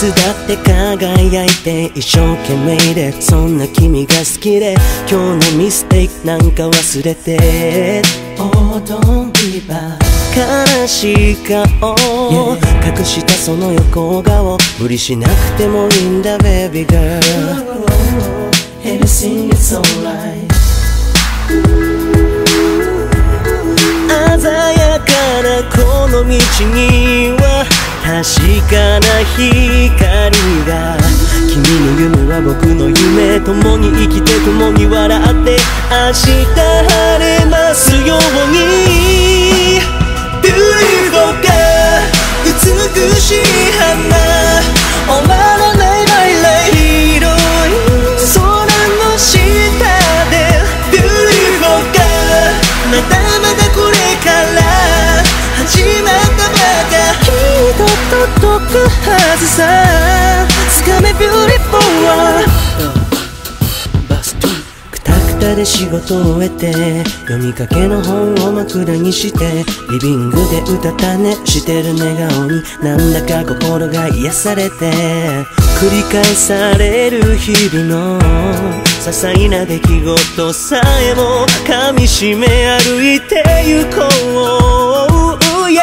つだって輝いて一生懸命で、そんな君が好きで、今日のミステイクなんか忘れて。 Oh don't give up、 悲しい顔、yeah、隠したその横顔、無理しなくてもいいんだ baby girl、 Everything is alright、 鮮やかなこの道には確かな光が、君の夢は僕の夢、共に生きて共に笑って、明日晴れますように。 Beautiful girl、 美しい花、終わらないmy life、 広い空の下で Beautiful girl、 まだまだこれから始まったばか、きっと届くはずさ、掴め Beautiful one。 くたくたで仕事を終えて、読みかけの本を枕にして、リビングでうたた寝してる寝顔に、なんだか心が癒されて、繰り返される日々の些細な出来事さえも噛みしめ歩いてゆこう、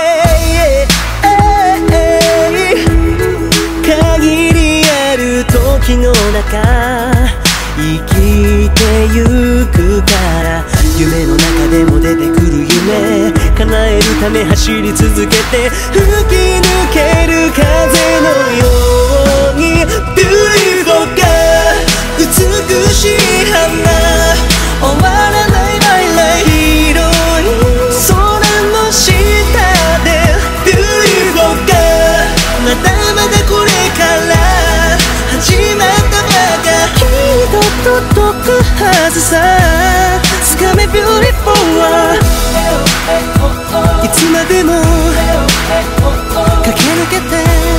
限りある時の中生きてゆくから、夢の中でも出てくる夢叶えるため走り続けて、吹き抜ける風のように Beautiful girl、 美しい花、終わらないmy life、 広い空の下で Beautiful girl、 まだまだこれから始まったばか、きっと届くはずさ、掴め Beautiful one。 いつまでも駆け抜けて、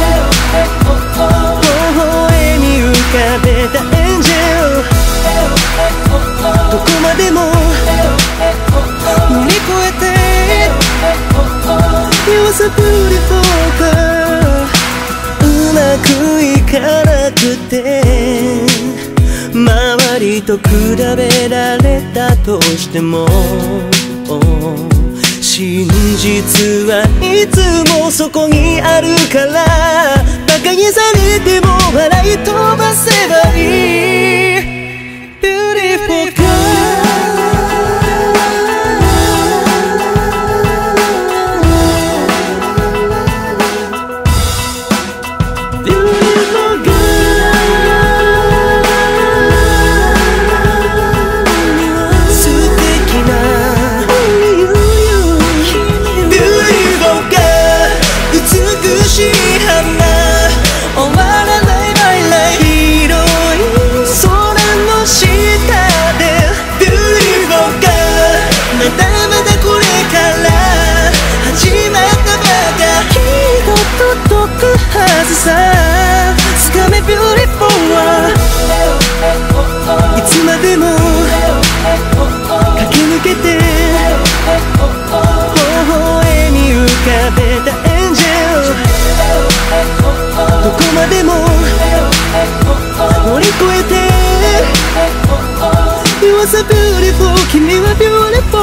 微笑み浮かべた Angel、 どこまでも乗り越えて You're so beautiful girl。 うまくいかなくて、周りと比べられたとしても、真実はいつもそこにあるから、馬鹿にされても笑い飛ばせばいい Beautiful girl。 さあ掴め Beautiful one。 いつまでも駆け抜けて、微笑み浮かべた Angel、 どこまでも乗り越えて You are so beautiful、 君は beautiful